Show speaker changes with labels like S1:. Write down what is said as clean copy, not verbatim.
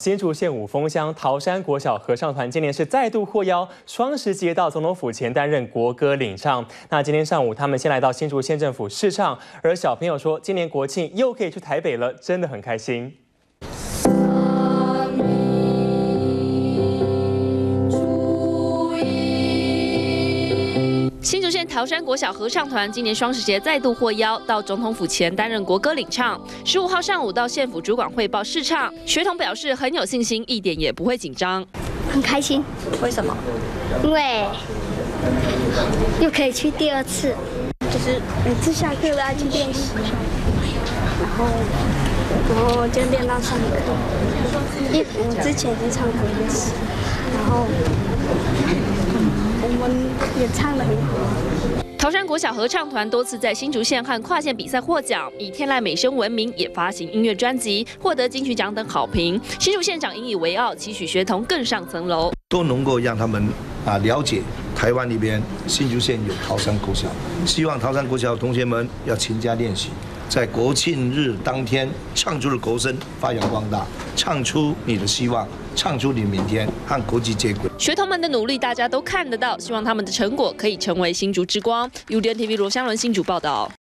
S1: 新竹县五峰乡桃山国小合唱团今年是再度获邀双十节到总统府前担任国歌领唱。那今天上午他们先来到新竹县政府试唱，而小朋友说今年国庆又可以去台北了，真的很开心。
S2: 新竹县桃山国小合唱团今年双十节再度获邀到总统府前担任国歌领唱。15号上午到县府主管汇报试唱，学童表示很有信心，一点也不会紧张，
S3: 很开心。
S2: 为什么？
S3: 因为又可以去第二次，就是每次下课都要去练习，然后就练到上课。因为我之前已经唱过一次，然后。 我们也唱得很好。
S2: 桃山国小合唱团多次在新竹县和跨县比赛获奖，以天籁美声闻名，也发行音乐专辑，获得金曲奖等好评。新竹县长引以为傲，期许学童更上层楼，
S4: 都能够让他们了解台湾那边新竹县有桃山国小，希望桃山国小的同学们要勤加练习。 在国庆日当天，唱出的国声发扬光大，唱出你的希望，唱出你的明天，和国际接轨。
S2: 学童们的努力大家都看得到，希望他们的成果可以成为新竹之光。UDN TV 罗香伦新竹报道。